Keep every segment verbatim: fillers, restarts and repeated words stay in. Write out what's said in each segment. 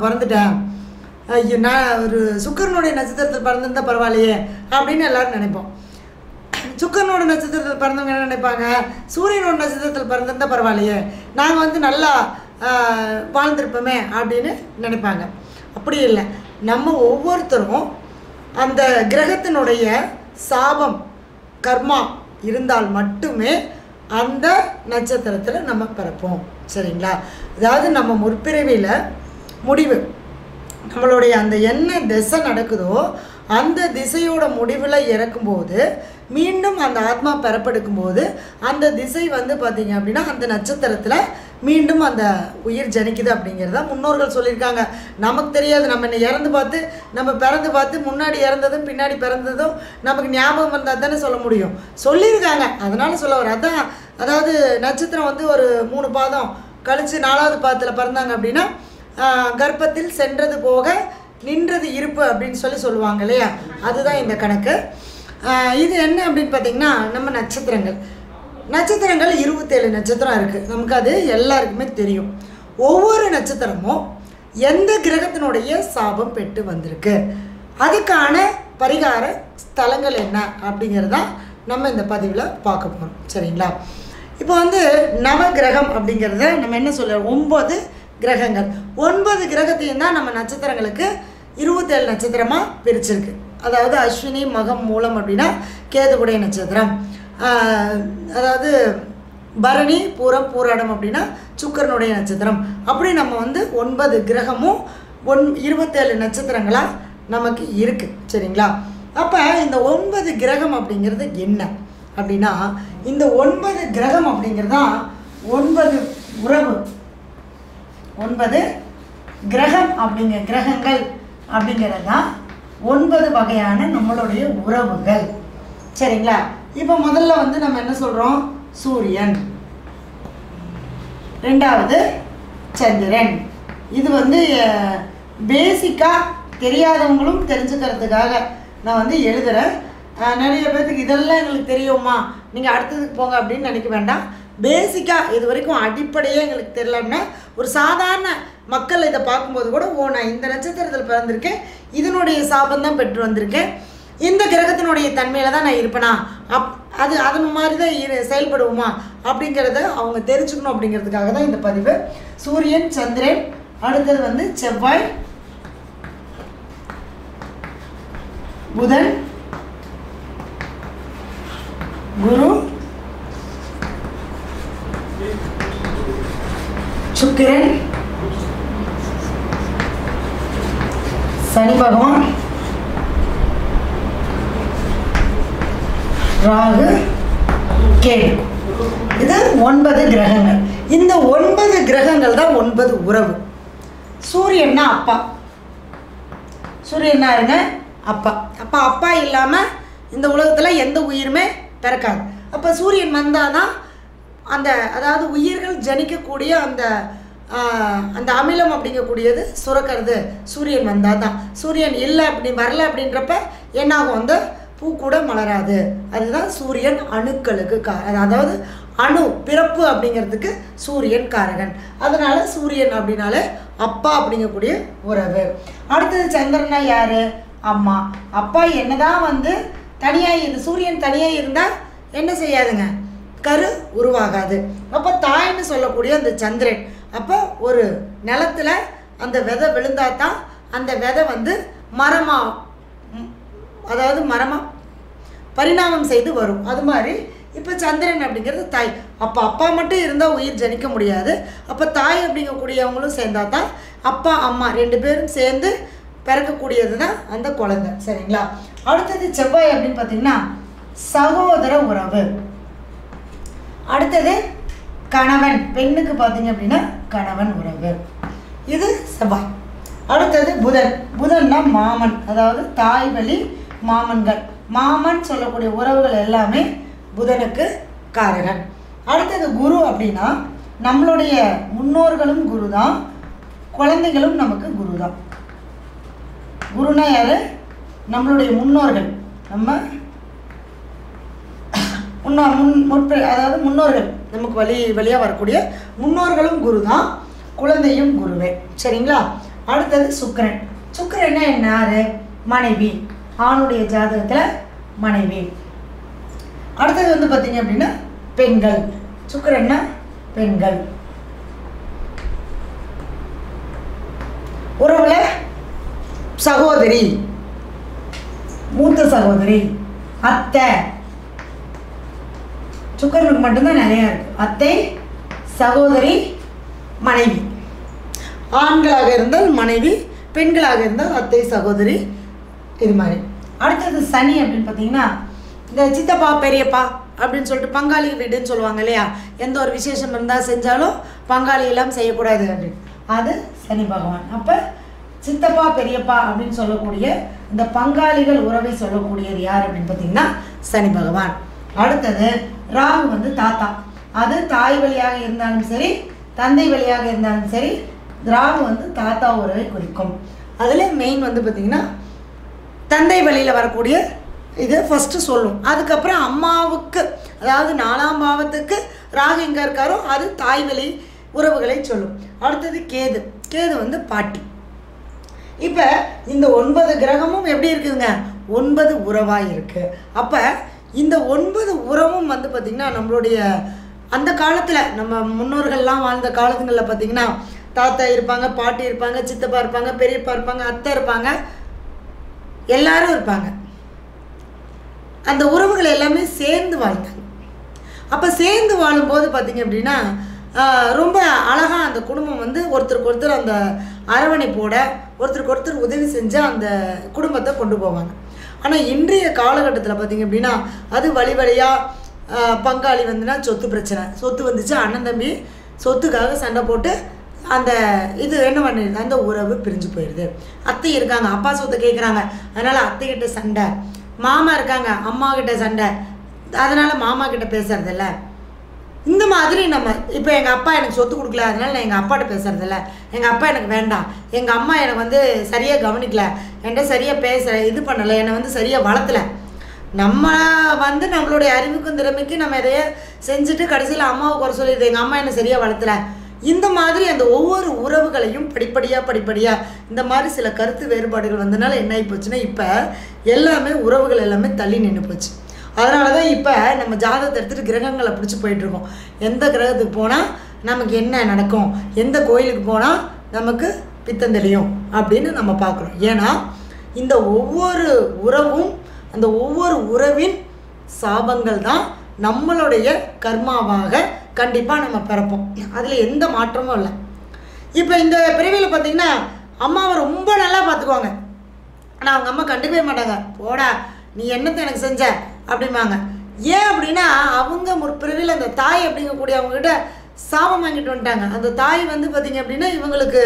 நான் பிறந்துட்டேன், ஐயோ நான் ஒரு சுக்கிரனுடைய நட்சத்திரத்தில் பிறந்திருந்தால் பரவாயில்லையே அப்படின்னு எல்லோரும் நினைப்போம். சுக்கிரனோட நட்சத்திரத்தில் பிறந்தவங்க என்ன நினைப்பாங்க, சூரியனோட நட்சத்திரத்தில் பிறந்திருந்தால் பரவாயில்லையே, நாங்கள் வந்து நல்லா வாழ்ந்திருப்போமே அப்படின்னு நினைப்பாங்க. அப்படி இல்லை, நம்ம ஒவ்வொருத்தரும் அந்த கிரகத்தினுடைய சாபம் கர்மா இருந்தால் மட்டுமே அந்த நட்சத்திரத்தில் நம்ம பிறப்போம். சரிங்களா? அதாவது நம்ம முற்பிறவியில் முடிவு நம்மளுடைய அந்த என்ன திசை நடக்குதோ அந்த திசையோட முடிவில் இறக்கும்போது மீண்டும் அந்த ஆத்மா பெறப்படுக்கும்போது அந்த திசை வந்து பார்த்திங்க அப்படின்னா அந்த நட்சத்திரத்தில் மீண்டும் அந்த உயிர் ஜனிக்குது அப்படிங்கிறத முன்னோர்கள் சொல்லியிருக்காங்க. நமக்கு தெரியாது, நம்ம என்ன இறந்து பார்த்து நம்ம பிறந்து பார்த்து முன்னாடி இறந்ததும் பின்னாடி பிறந்ததும் நமக்கு ஞாபகம் வந்தால் தானே சொல்ல முடியும், சொல்லியிருக்காங்க. அதனால் சொல்ல வர அதான், அதாவது நட்சத்திரம் வந்து ஒரு மூணு பாதம் கழித்து நாலாவது பாதத்தில் பிறந்தாங்க அப்படின்னா கர்ப்பத்தில் சென்றது போக நின்றது இருப்பு அப்படின்னு சொல்லி சொல்லுவாங்க இல்லையா, அதுதான் இந்த கணக்கு. இது என்ன அப்படின்னு பார்த்திங்கன்னா, நம்ம நட்சத்திரங்கள் நட்சத்திரங்கள் இருபத்தேழு நட்சத்திரம் இருக்குது, நமக்கு அது எல்லாருக்குமே தெரியும். ஒவ்வொரு நட்சத்திரமும் எந்த கிரகத்தினுடைய சாபம் பெற்று வந்திருக்கு, அதுக்கான பரிகார ஸ்தலங்கள் என்ன அப்படிங்கிறதான் நம்ம இந்த பதிவில் பார்க்க போகிறோம். சரிங்களா? இப்போ வந்து நவகிரகம் அப்படிங்கிறத நம்ம என்ன சொல்ல, ஒம்பது கிரகங்கள், ஒன்பது கிரகத்தையும் தான் நம்ம நட்சத்திரங்களுக்கு இருபத்தேழு நட்சத்திரமாக பிரிச்சிருக்கு. அதாவது அஸ்வினி மகம் மூலம் அப்படின்னா கேதுவுடைய நட்சத்திரம், அதாவது பரணி பூரம் பூராடம் அப்படின்னா சுக்கிரனுடைய நட்சத்திரம். அப்படி நம்ம வந்து ஒன்பது கிரகமும் ஒன் இருபத்தேழு நட்சத்திரங்களாக நமக்கு இருக்குது. சரிங்களா? அப்போ இந்த ஒன்பது கிரகம் அப்படிங்கிறது என்ன அப்படின்னா, இந்த ஒன்பது கிரகம் அப்படிங்கிறது தான் ஒன்பது உறவு, ஒன்பது கிரகம் அப்படிங்கிற கிரகங்கள் அப்படிங்கிறது தான் ஒன்பது வகையான நம்மளுடைய உறவுகள். சரிங்களா? இப்போ முதல்ல வந்து நம்ம என்ன சொல்கிறோம், சூரியன், ரெண்டாவது சந்திரன். இது வந்து பேசிக்காக தெரியாதவங்களும் தெரிஞ்சுக்கிறதுக்காக நான் வந்து எழுதுகிறேன். நிறைய பேர்த்துக்கு இதெல்லாம் எங்களுக்கு தெரியுமா, நீங்கள் அடுத்ததுக்கு போங்க அப்படின்னு நினைக்க வேண்டாம். பேசிக்காக இது வரைக்கும் அடிப்படையே எங்களுக்கு தெரியலன்னா ஒரு சாதாரண மக்கள் இதை பார்க்கும்போது கூட, ஓ நான் இந்த நட்சத்திரத்தில் பிறந்திருக்கேன், இதனுடைய சாபம் தான் பெற்று வந்திருக்கேன், இந்த கிரகத்தினுடைய தன்மையில் தான் நான் இருப்பேனா, அப் அது அது மாதிரி தான் இரு செயல்படுவோமா அப்படிங்கிறத அவங்க தெரிஞ்சுக்கணும் அப்படிங்கிறதுக்காக தான் இந்த பதிவு. சூரியன், சந்திரன், அடுத்தது வந்து செவ்வாய், புதன், குரு, சுக்கிரன், சனி பகவான், ராகு, கேது. இது ஒன்பது கிரகங்கள். இந்த ஒன்பது கிரகங்கள் தான் ஒன்பது உறவு. சூரியன்னா அப்பா, சூரியன்னா இருங்க அப்பா. அப்போ அப்பா இல்லாமல் இந்த உலகத்தில் எந்த உயிருமே பிறக்காது. அப்போ சூரியன் வந்தால் தான் அந்த, அதாவது உயிர்கள் ஜனிக்கக்கூடிய அந்த அந்த அமிலம் அப்படிங்கக்கூடியது சுரக்கிறது சூரியன் வந்தால் தான். சூரியன் இல்லை அப்படி வரல அப்படின்றப்ப என்னாகும், அந்த பூ கூட மலராது. அதுதான் சூரியன் அணுக்களுக்கு கா அதாவது அணு பிறப்பு அப்படிங்கிறதுக்கு சூரியன் காரகன். அதனால் சூரியன் அப்படின்னாலே அப்பா அப்படிங்கக்கூடிய உறவு. அடுத்தது சந்திரனா யார், அம்மா. அப்பா என்னதான் வந்து தனியாக இருந்து சூரியன் தனியாக இருந்தால் என்ன செய்யாதுங்க, கரு உருவாகாது. அப்போ தாய்ன்னு சொல்லக்கூடிய அந்த சந்திரன், அப்போ ஒரு நிலத்தில் அந்த விதை விழுந்தால் தான் அந்த விதை வந்து மரமாக, அதாவது மரமாக பரிணாமம் செய்து வரும். அது மாதிரி இப்போ சந்திரன் அப்படிங்கிறது தாய். அப்போ அப்பா மட்டும் இருந்தால் உயிர் ஜனிக்க முடியாது. அப்போ தாய் அப்படிங்கக்கூடியவங்களும் சேர்ந்தால் தான் அப்பா அம்மா ரெண்டு பேரும் சேர்ந்து பிறக்கக்கூடியது தான் அந்த குழந்தை. சரிங்களா? அடுத்தது செவ்வாய் அப்படின்னு பார்த்தீங்கன்னா சகோதர உறவு. அடுத்தது கணவன், பெண்ணுக்கு பார்த்தீங்க அப்படின்னா கணவன் உறவு. இது செவ்வாய். அடுத்தது புதன். புதன்னா மாமன், அதாவது தாய் வழி மாமன்கள், மாமன் சொல்லக்கூடிய உறவுகள் எல்லாமே புதனுக்கு காரகன். அடுத்தது குரு அப்படின்னா நம்மளுடைய முன்னோர்களும் குரு தான், குழந்தைகளும் நமக்கு குரு தான். குருனா யாரு, நம்மளுடைய முன்னோர்கள், நம்ம முன்னா முன் முற்ப அதாவது முன்னோர்கள், நமக்கு வழி வழியாக வரக்கூடிய முன்னோர்களும் குரு தான், குழந்தையும் குருவே. சரிங்களா? அடுத்தது சுக்கிரன். சுக்கிரன்னா என்ன? யாரு? மனைவி. ஆணுடைய ஜாதகத்தில் மனைவி. அடுத்தது வந்து பார்த்தீங்க அப்படின்னா பெண்கள். சுக்கிரன்னா பெண்கள். உறவுல சகோதரி, மூத்த சகோதரி, அத்தை. சுக்கிரனுக்கு மட்டும்தான் நிறையா இருக்கு. அத்தை, சகோதரி, மனைவி. ஆண்களாக இருந்தால் மனைவி, பெண்களாக இருந்தால் அத்தை, சகோதரி, இது மாதிரி. அடுத்தது சனி அப்படின்னு பார்த்தீங்கன்னா இந்த சித்தப்பா பெரியப்பா அப்படின்னு சொல்லிட்டு பங்காளி வீடுன்னு சொல்லுவாங்க இல்லையா? எந்த ஒரு விசேஷம் இருந்தால் செஞ்சாலும் பங்காளி எல்லாம் செய்யக்கூடாது அப்படின்னு. அது சனி பகவான். அப்போ சித்தப்பா பெரியப்பா அப்படின்னு சொல்லக்கூடிய இந்த பங்காளிகள் உறவை சொல்லக்கூடியது யார் அப்படின்னு பார்த்தீங்கன்னா சனி பகவான். அடுத்தது ராகு வந்து தாத்தா. அது தாய் வழியாக இருந்தாலும் சரி, தந்தை வழியாக இருந்தாலும் சரி, ராகு வந்து தாத்தா உறவை குறிக்கும். அதில் மெயின் வந்து பார்த்திங்கன்னா தந்தை வழியில் வரக்கூடிய இது ஃபஸ்ட்டு சொல்லும். அதுக்கப்புறம் அம்மாவுக்கு, அதாவது நாலாம் பாவத்துக்கு ராகு எங்கே இருக்காரோ அது தாய் வழி உறவுகளை சொல்லும். அடுத்தது கேது. கேது வந்து பாட்டி. இப்போ இந்த ஒன்பது கிரகமும் எப்படி இருக்குதுங்க? ஒன்பது உறவாக இருக்குது. அப்போ இந்த ஒன்பது உறவும் வந்து பார்த்திங்கன்னா நம்மளுடைய அந்த காலத்தில் நம்ம முன்னோர்கள்லாம் வாழ்ந்த காலத்துங்களில் பார்த்திங்கன்னா தாத்தா இருப்பாங்க, பாட்டி இருப்பாங்க, சித்தப்பா இருப்பாங்க, பெரியப்பா இருப்பாங்க, அத்தை இருப்பாங்க, எல்லாரும் இருப்பாங்க. அந்த உறவுகள் எல்லாமே சேர்ந்து வாழ்ந்தாங்க. அப்போ சேர்ந்து வாழும்போது பார்த்திங்க அப்படின்னா ரொம்ப அழகாக அந்த குடும்பம் வந்து ஒருத்தருக்கு ஒருத்தர் அந்த அரவணைப்போட ஒருத்தருக்கு ஒருத்தர் உதவி செஞ்சு அந்த குடும்பத்தை கொண்டு போவாங்க. ஆனால் இன்றைய காலகட்டத்தில் பார்த்திங்க அப்படின்னா அது வழி வழியாக பங்காளி வந்துன்னா சொத்து பிரச்சனை. சொத்து வந்துச்சு, அண்ணன் தம்பி சொத்துக்காக சண்டை போட்டு அந்த இது என்ன பண்ணிடுது, அந்த உறவு பிரிஞ்சு போயிடுது. அத்தை இருக்காங்க, அப்பா சொத்தை கேட்குறாங்க, அதனால் அத்தைக்கிட்ட சண்டை. மாமா இருக்காங்க, அம்மா கிட்ட சண்டை, அதனால் மாமா கிட்ட பேசுறதில்ல. இந்த மாதிரி நம்ம இப்போ எங்கள் அப்பா எனக்கு சொத்து கொடுக்கல, அதனால் நான் எங்கள் அப்பாட்ட பேசுறதில்ல. எங்கள் அப்பா எனக்கு வேண்டாம், எங்கள் அம்மா எனக்கு வந்து சரியாக கவனிக்கல, என்கிட்ட சரியாக பேச இது பண்ணலை, என்னை வந்து சரியாக வளர்த்தலை. நம்ம வந்து நம்மளுடைய அறிவுக்கும் திறமைக்கு நம்ம எதைய செஞ்சுட்டு கடைசியில் அம்மாவை குறை சொல்லிடுது, எங்கள் அம்மா என்னை சரியாக வளர்த்தலை. இந்த மாதிரி அந்த ஒவ்வொரு உறவுகளையும் படிப்படியாக படிப்படியாக இந்த மாதிரி சில கருத்து வேறுபாடுகள் வந்தனால என்ன ஆகி போச்சுன்னா இப்போ எல்லாமே உறவுகள் எல்லாமே தள்ளி நின்று போச்சு. அதனால தான் இப்போ நம்ம ஜாதகத்தை எடுத்துகிட்டு கிரகங்களை பிடிச்சி போயிட்டுருக்கோம். எந்த கிரகத்துக்கு போனால் நமக்கு என்ன நடக்கும், எந்த கோயிலுக்கு போனால் நமக்கு பித்தம் தெளியும் அப்படின்னு நம்ம பார்க்குறோம். ஏன்னா இந்த ஒவ்வொரு உறவும் அந்த ஒவ்வொரு உறவின் சாபங்கள் தான் நம்மளுடைய கர்மாவாக கண்டிப்பாக நம்ம பிறப்போம். அதில் எந்த மாற்றமும் இல்லை. இப்போ இந்த பிறவியில் பார்த்திங்கன்னா அம்மாவை ரொம்ப நல்லா பார்த்துக்குவாங்க, ஆனால் அவங்க அம்மா கண்டுக்கவே மாட்டாங்க. போடா நீ என்னத்தை எனக்கு செஞ்ச அப்படிம்பாங்க. ஏன் அப்படின்னா அவங்க முற்பிறவியில் அந்த தாய் அப்படிங்கக்கூடிய அவங்ககிட்ட சாபம் வாங்கிட்டு வந்துட்டாங்க. அந்த தாய் வந்து பார்த்திங்க அப்படின்னா இவங்களுக்கு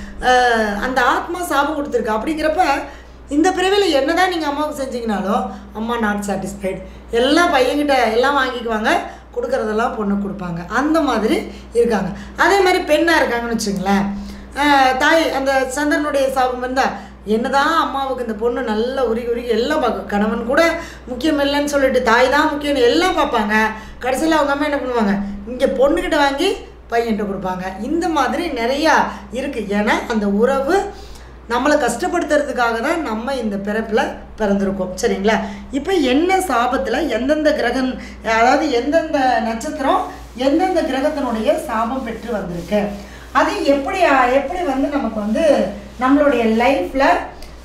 அந்த ஆத்மா சாபம் கொடுத்துருக்கு. அப்படிங்கிறப்ப இந்த பிறவியில் என்ன தான் நீங்கள் அம்மாவுக்கு செஞ்சீங்கனாலும் அம்மா நாட் சாட்டிஸ்ஃபைடு, எல்லாம் பையன்கிட்ட எல்லாம் வாங்கிக்குவாங்க, கொடுக்குறதெல்லாம் பொண்ணு கொடுப்பாங்க. அந்த மாதிரி இருக்காங்க. அதே மாதிரி பெண்ணாக இருக்காங்கன்னு வச்சுங்களேன், தாய் அந்த சந்திரனுடைய சாபம் இருந்தால் என்ன தான் அம்மாவுக்கு இந்த பொண்ணு நல்லா உருகி உருகி எல்லாம் பார்க்கும். கணவன் கூட முக்கியம் இல்லைன்னு சொல்லிட்டு தாய் தான் முக்கியம்னு எல்லாம் பார்ப்பாங்க. கடைசியில் அவங்க அம்மா என்ன பண்ணுவாங்க, இங்கே பொண்ணுக்கிட்ட வாங்கி பையன்கிட்ட கொடுப்பாங்க. இந்த மாதிரி நிறையா இருக்குது. ஏன்னா அந்த உறவு நம்மளை கஷ்டப்படுத்துறதுக்காக தான் நம்ம இந்த பிறப்பில் பிறந்திருக்கோம். சரிங்களா? இப்போ என்ன சாபத்தில் எந்தெந்த கிரகம், அதாவது எந்தெந்த நட்சத்திரம் எந்தெந்த கிரகத்தினுடைய சாபம் பெற்று வந்திருக்கு, அது எப்படி எப்படி வந்து நமக்கு வந்து நம்மளுடைய லைஃப்பில்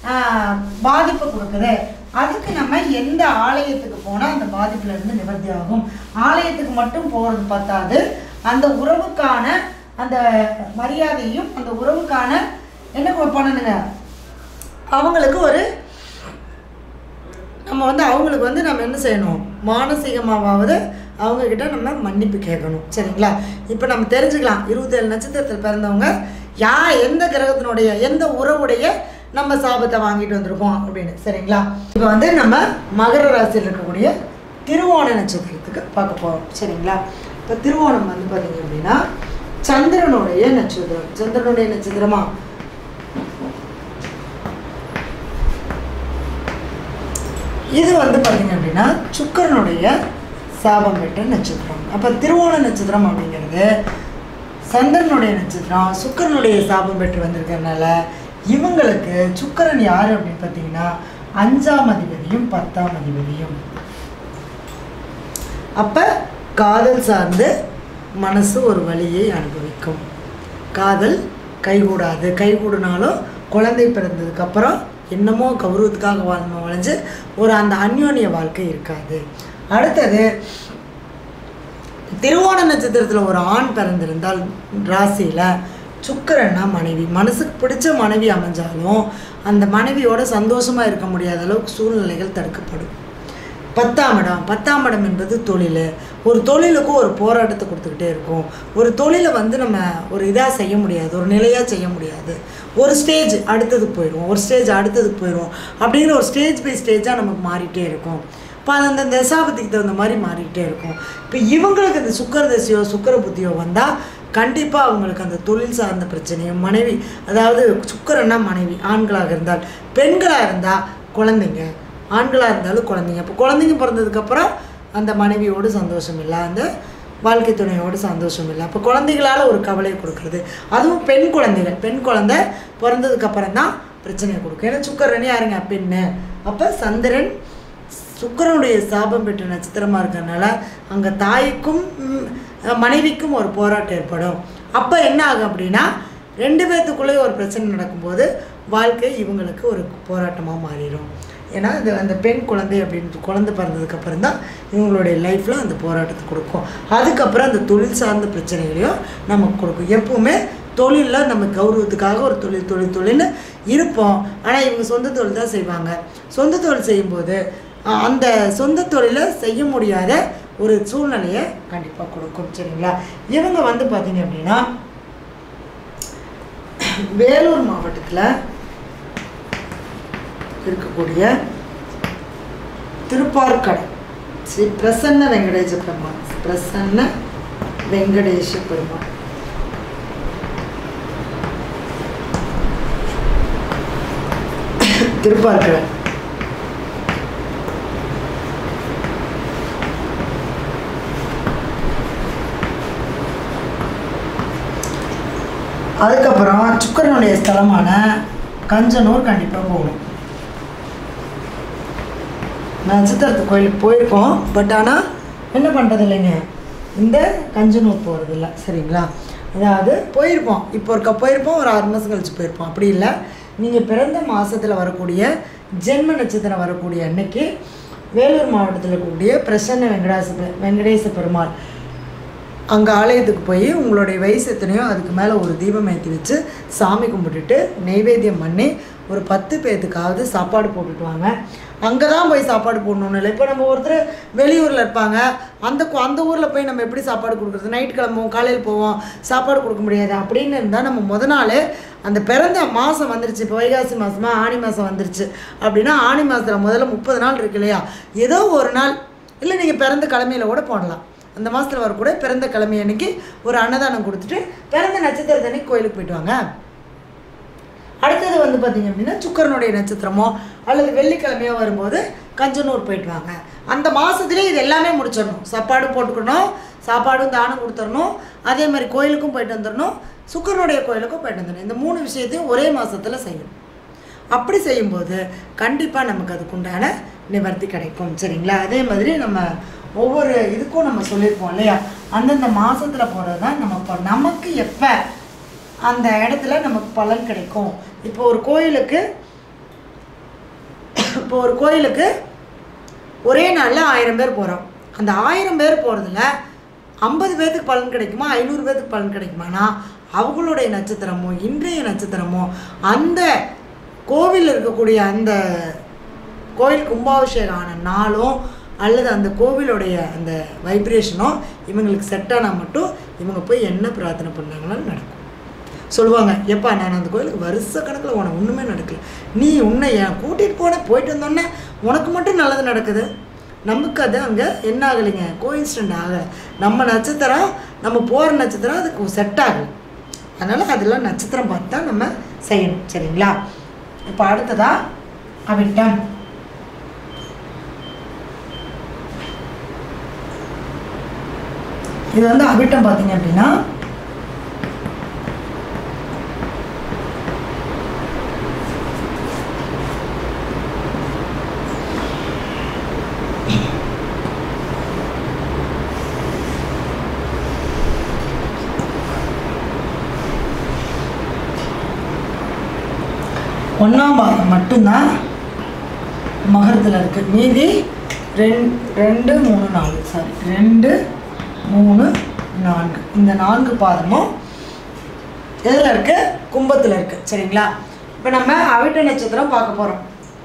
பாதிப்பு கொடுக்குது, அதுக்கு நம்ம எந்த ஆலயத்துக்கு போனால் அந்த பாதிப்புலேருந்து நிவர்த்தி ஆகும். ஆலயத்துக்கு மட்டும் போகிறது பார்த்தாது, அந்த உறவுக்கான அந்த மரியாதையும் அந்த உறவுக்கான என்ன பண்ணணுங்க, அவங்களுக்கு ஒரு நம்ம வந்து அவங்களுக்கு வந்து நம்ம என்ன செய்யணும், மானசீகமாவது அவங்கக்கிட்ட நம்ம மன்னிப்பு கேட்கணும். சரிங்களா? இப்போ நம்ம தெரிஞ்சுக்கலாம் இருபத்தேழு நட்சத்திரத்தில் பிறந்தவங்க யா எந்த கிரகத்தினுடைய எந்த உறவுடைய நம்ம சாபத்தை வாங்கிட்டு வந்திருக்கோம் அப்படின்னு. சரிங்களா? இப்போ வந்து நம்ம மகர ராசியில் இருக்கக்கூடிய திருவோண நட்சத்திரத்துக்கு பார்க்க போகிறோம். சரிங்களா? இப்போ திருவோணம் வந்து பார்த்தீங்க அப்படின்னா சந்திரனுடைய நட்சத்திரம். சந்திரனுடைய நட்சத்திரமா இது வந்து பார்த்தீங்க அப்படின்னா சுக்கிரனுடைய சாபம் பெற்ற நட்சத்திரம். அப்போ திருவோண நட்சத்திரம் அப்படிங்கிறது சந்திரனுடைய நட்சத்திரம் சுக்கிரனுடைய சாபம் பெற்று வந்திருக்கிறதுனால இவங்களுக்கு சுக்கிரன் யார் அப்படின்னு பார்த்தீங்கன்னா அஞ்சாம் அதிபதியும் பத்தாம் அதிபதியும். அப்போ காதல் சார்ந்து மனசு ஒரு வழியை அனுபவிக்கும். காதல் கைகூடாது. கைகூடினாலும் குழந்தை பிறந்ததுக்கப்புறம் என்னமோ கௌரவத்துக்காக வாழ்ந்து வளைஞ்சு ஒரு அந்த அந்யோன்ய வாழ்க்கை இருக்காது. அடுத்தது திருவோண நட்சத்திரத்தில் ஒரு ஆண் பிறந்திருந்தால் ராசியில் சுக்கிரன்னா மனைவி. மனசுக்கு பிடிச்ச மனைவி அமைஞ்சாலும் அந்த மனைவியோட சந்தோஷமாக இருக்க முடியாத அளவுக்கு சூழ்நிலைகள் தடுக்கப்படும். பத்தாம் இடம் பத்தாம் இடம் என்பது தொழில். ஒரு தொழிலுக்கும் ஒரு போராட்டத்தை கொடுத்துக்கிட்டே இருக்கும். ஒரு தொழிலை வந்து நம்ம ஒரு இதாக செய்ய முடியாது, ஒரு நிலையாக செய்ய முடியாது. ஒரு ஸ்டேஜ் அடுத்ததுக்கு போயிடுவோம், ஒரு ஸ்டேஜ் அடுத்ததுக்கு போயிடுவோம் அப்படிங்கிற ஒரு ஸ்டேஜ் பை ஸ்டேஜாக நமக்கு மாறிட்டே இருக்கும். இப்போ அது அந்த தசாபதிக்கு தகுந்த மாதிரி மாறிக்கிட்டே இருக்கும். இப்போ இவங்களுக்கு அந்த சுக்கர தசையோ சுக்கர புத்தியோ வந்தால் கண்டிப்பாக அவங்களுக்கு அந்த தொழில் சார்ந்த பிரச்சனையும் மனைவி, அதாவது சுக்கரன்னா மனைவி ஆண்களாக இருந்தால், பெண்களாக இருந்தால் குழந்தைங்க, ஆண்களாக இருந்தாலும் குழந்தைங்க. இப்போ குழந்தைங்க பிறந்ததுக்கப்புறம் அந்த மனைவியோடு சந்தோஷம் இல்லை, அந்த வாழ்க்கை துணையோடு சந்தோஷம் இல்லை. அப்போ குழந்தைகளால் ஒரு கவலையை கொடுக்குறது, அதுவும் பெண் குழந்தைகள். பெண் குழந்தை பிறந்ததுக்கப்புறம் தான் பிரச்சனையை கொடுக்கும். ஏன்னா சுக்கரன் யாருங்க பெண்ணு. அப்போ சந்திரன் சுக்கிரனுடைய சாபம் பெற்ற நட்சத்திரமாக இருக்கிறதுனால அங்கே தாய்க்கும் மனைவிக்கும் ஒரு போராட்டம் ஏற்படும். அப்போ என்ன ஆகும் அப்படின்னா ரெண்டு பேர்த்துக்குள்ளே ஒரு பிரச்சனை நடக்கும்போது வாழ்க்கை இவங்களுக்கு ஒரு போராட்டமாக மாறிடும். ஏன்னா இது அந்த பெண் குழந்தை அப்படின்ட்டு குழந்தை பிறந்ததுக்கப்புறம் தான் இவங்களுடைய லைஃப்பில் அந்த போராட்டத்தை கொடுக்கும். அதுக்கப்புறம் அந்த தொழில் சார்ந்த பிரச்சனைகளையும் நமக்கு கொடுக்கும். எப்பவுமே தொழிலில் நம்ம கௌரவத்துக்காக ஒரு தொழில் தொழில் தொழில்னு இருப்போம். ஆனால் இவங்க சொந்த தொழில் தான் செய்வாங்க. சொந்த தொழில் செய்யும்போது அந்த சொந்த தொழிலை செய்ய முடியாத ஒரு சூழ்நிலையை கண்டிப்பாக கொடுக்கும். சரிங்களா? இவங்க வந்து பார்த்தீங்க அப்படின்னா வேலூர் மாவட்டத்தில் இருக்கக்கூடிய திருப்பார்கடை ஸ்ரீ பிரசன்ன வெங்கடேச பெருமாள், பிரசன்ன வெங்கடேச பெருமாள் திருப்பார்கடை. அதுக்கப்புறம் சுக்கிரனுடைய ஸ்தலமான கஞ்சனூர் கண்டிப்பாக போகணும். நட்சத்திரத்து கோயிலுக்கு போயிருக்கோம், பட் ஆனால் என்ன பண்ணுறது இல்லைங்க, இந்த கஞ்சனூர் போகிறது இல்லை. சரிங்களா? அதாவது போயிருப்போம், இப்போ ஒருக்கா போயிருப்போம், ஒரு ஆறு மாதம் கழிச்சு போயிருப்போம். அப்படி இல்லை, நீங்கள் பிறந்த மாதத்தில் வரக்கூடிய ஜென்ம நட்சத்திரம் வரக்கூடிய அன்னைக்கு வேலூர் மாவட்டத்தில் இருக்கக்கூடிய பிரசன்ன வெங்கடாச வெங்கடேச பெருமாள் அங்கே ஆலயத்துக்கு போய் உங்களுடைய வயசு எத்தனையோ அதுக்கு மேலே ஒரு தீபம் ஏற்றி வச்சு சாமி கும்பிட்டுட்டு நெய்வேத்தியம் பண்ணி ஒரு பத்து பேர்த்துக்காவது சாப்பாடு போட்டுட்டு வாங்க. அங்கே தான் போய் சாப்பாடு போடணுன்னு இல்லை. இப்போ நம்ம ஒருத்தர் வெளியூரில் இருப்பாங்க, அந்த அந்த ஊரில் போய் நம்ம எப்படி சாப்பாடு கொடுக்குறது, நைட்டு கிளம்புவோம் காலையில் போவோம் சாப்பாடு கொடுக்க முடியாது அப்படின்னு இருந்தால் நம்ம முத நாள் அந்த பிறந்த மாதம் வந்துருச்சு. இப்போ வைகாசி மாதமாக ஆணி மாதம் வந்துருச்சு அப்படின்னா ஆணி மாதத்தில் முதல்ல முப்பது நாள் இருக்கு இல்லையா, ஏதோ ஒரு நாள் இல்லை நீங்கள் பிறந்த கிழமையில் கூட போடலாம். அந்த மாதத்தில் வரக்கூட பிறந்த கிழமை அன்னைக்கு ஒரு அன்னதானம் கொடுத்துட்டு பிறந்த நட்சத்திரத்தை அன்னைக்கு கோயிலுக்கு போயிட்டு வாங்க. அடுத்தது வந்து பார்த்திங்க அப்படின்னா சுக்கிரனுடைய நட்சத்திரமோ அல்லது வெள்ளிக்கிழமையோ வரும்போது கஞ்சனூர் போயிட்டு வாங்க. அந்த மாதத்துலேயே இது எல்லாமே முடிச்சிடணும். சாப்பாடு போட்டுக்கணும், சாப்பாடும் தானம் கொடுத்துடணும், அதே மாதிரி கோயிலுக்கும் போயிட்டு வந்துடணும், சுக்கிரனுடைய கோயிலுக்கும் போயிட்டு வந்துடணும். இந்த மூணு விஷயத்தையும் ஒரே மாதத்தில் செய்யணும். அப்படி செய்யும்போது கண்டிப்பாக நமக்கு அதுக்குண்டான நிவர்த்தி கிடைக்கும். சரிங்களா? அதே மாதிரி நம்ம ஒவ்வொரு இதுக்கும் நம்ம சொல்லியிருப்போம் இல்லையா, அந்தந்த மாதத்தில் போகிறது தான் நம்ம நமக்கு எப்போ அந்த இடத்துல நமக்கு பலன் கிடைக்கும். இப்போ ஒரு கோயிலுக்கு இப்போ ஒரு கோயிலுக்கு ஒரே நாளில் ஆயிரம் பேர் போகிறோம். அந்த ஆயிரம் பேர் போகிறதுல ஐம்பது பேர்த்துக்கு பலன் கிடைக்குமா, ஐநூறு பேர்த்துக்கு பலன் கிடைக்குமானா அவங்களுடைய நட்சத்திரமோ இன்றைய நட்சத்திரமோ அந்த கோவில் இருக்கக்கூடிய அந்த கோயில் கும்பாபிஷேகம் ஆன நாளும் அல்லது அந்த கோவிலுடைய அந்த வைப்ரேஷனோ இவங்களுக்கு செட் ஆனால் மட்டும் இவங்க போய் என்ன பிரார்த்தனை பண்ணாங்கன்னு நடக்கும். சொல்லுவாங்க, எப்பா நான் அந்த கோயிலுக்கு வருஷ கணக்கில் உனக்கு ஒன்றுமே நடக்கல, நீ உன்னை என் கூட்டிகிட்டு போன போயிட்டு வந்தோடனே உனக்கு மட்டும் நல்லது நடக்குது. நமக்கு அது அங்கே என்ன ஆகலைங்க, கோயின்சிடென்ட் ஆகலை. நம்ம நட்சத்திரம் நம்ம போகிற நட்சத்திரம் அதுக்கு செட் ஆகலை. அதனால் அதெல்லாம் நட்சத்திரம் பார்த்து தான் நம்ம செய்யணும். சரிங்களா? இப்போ அடுத்ததா அவிட்டம். இது வந்து அவிட்டம் பார்த்தீங்க அப்படின்னா ஒன்றாம் பாதம் மட்டும்தான் மகரத்தில் இருக்குது. மீதி ரெண் ரெண்டு மூணு நாலு சாரி ரெண்டு மூணு நான்கு இந்த நான்கு பாதமும் எதில் இருக்குது? கும்பத்தில் இருக்குது. சரிங்களா? இப்போ நம்ம அவிட்ட நட்சத்திரம் பார்க்க போகிறோம்.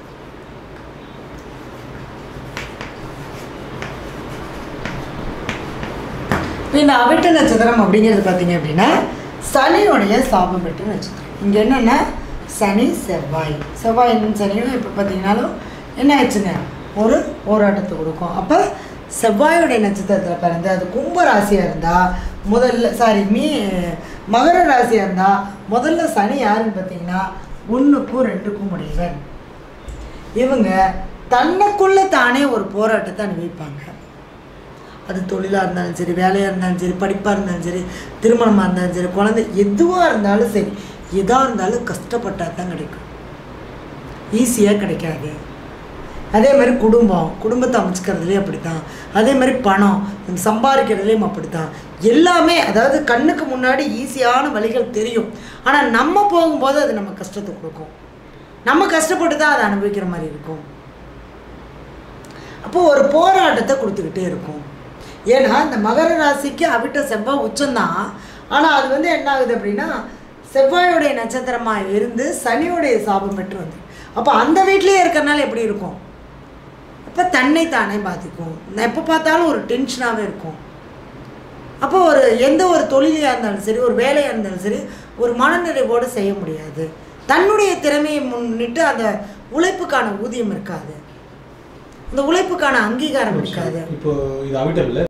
இப்போ இந்த அவிட்ட நட்சத்திரம் அப்படிங்கிறது பார்த்தீங்க அப்படின்னா சனியோடைய சாபம் பெற்ற நட்சத்திரம். இங்கே என்னென்னா சனி செவ்வாய் செவ்வாய் சனியும் இப்போ பார்த்தீங்கன்னாலும் என்ன ஆயிடுச்சுங்க ஒரு போராட்டத்தை கொடுக்கும். அப்போ செவ்வாயுடைய நட்சத்திரத்தில் பிறந்து அது கும்ப ராசியாக இருந்தால் முதல்ல சாரி மீ மகர ராசியாக இருந்தால் முதல்ல சனி யாருன்னு பார்த்தீங்கன்னா ஒன்றுக்கும் ரெண்டுக்கும் முடியவன். இவங்க தன்னைக்குள்ளே தானே ஒரு போராட்டத்தை அனுபவிப்பாங்க. அது தொழிலாக இருந்தாலும் சரி, வேலையாக இருந்தாலும் சரி, படிப்பாக இருந்தாலும் சரி, திருமணமாக இருந்தாலும் சரி, குழந்தை எதுவாக இருந்தாலும் சரி, எதாக இருந்தாலும் கஷ்டப்பட்டால் தான் கிடைக்கும், ஈஸியாக கிடைக்காது. அதே மாதிரி குடும்பம் குடும்பத்தை அமைச்சிக்கிறதுலேயும் அப்படி தான். அதே மாதிரி பணம் சம்பாதிக்கிறதுலேயும் அப்படி தான். எல்லாமே அதாவது கண்ணுக்கு முன்னாடி ஈஸியான வழிகள் தெரியும். ஆனால் நம்ம போகும்போது அது நம்ம கஷ்டத்தை கொடுக்கும். நம்ம கஷ்டப்பட்டு தான் அதை அனுபவிக்கிற மாதிரி இருக்கும். அப்போது ஒரு போராட்டத்தை கொடுத்துக்கிட்டே இருக்கும். ஏன்னா இந்த மகர ராசிக்கு அவிட்ட செவ்வாய் உச்சம்தான். ஆனால் அது வந்து என்ன ஆகுது அப்படின்னா செவ்வாயோடைய நட்சத்திரமாக இருந்து சனியோடைய சாபம் பெற்று வந்து அப்போ அந்த வீட்லேயே இருக்கிறனால எப்படி இருக்கும்? அப்போ தன்னை தானே பாதிக்கும். எப்போ பார்த்தாலும் ஒரு டென்ஷனாகவே இருக்கும். அப்போ ஒரு எந்த ஒரு தொழிலாக இருந்தாலும் சரி, ஒரு வேலையாக இருந்தாலும் சரி, ஒரு மனநிறைவோடு செய்ய முடியாது. தன்னுடைய திறமையை முன்னிட்டு அந்த உழைப்புக்கான ஊதியம் இருக்காது, அந்த உழைப்புக்கான அங்கீகாரம் இருக்காது. இப்போ இது அவிட்டமில்ல